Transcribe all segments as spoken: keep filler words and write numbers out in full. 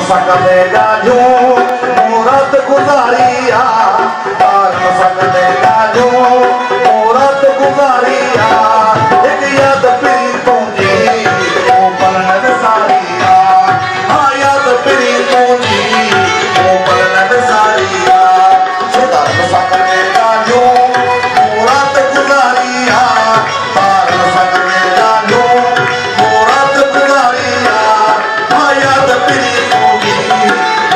सकलेगा जो मूरत गुजारिया, तार सकलेगा जो मूरत गुजारिया, एक याद पीरी पूंजी वो पलनद सारिया, हाँ याद पीरी पूंजी वो पलनद सारिया, तार सकलेगा जो मूरत गुजारिया, तार सकलेगा जो मूरत गुजारिया, हाँ याद पीरी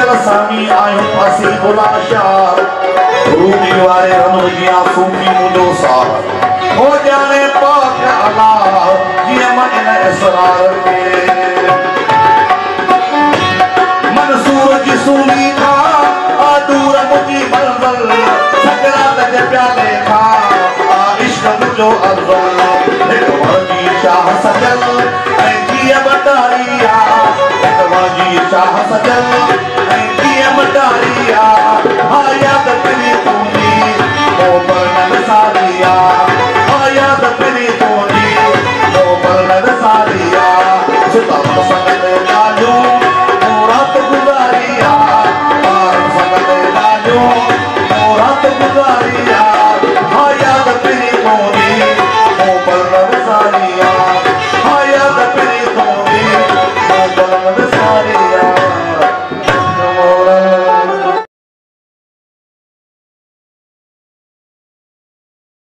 सजल सामी आयूं असी बुला शाह रूनी वारे रमजिया सूफी मुदो साह हो जाने पाक अल्लाह जिया मन इन इसरार के मंसूर की सूली खा आदूर मुझी बलबल सकरात के प्याले खा आ इश्क मुझो अज़ल एक वाजी शाह सजल ऐ जिया बतारिया एक वाजी शाह सजल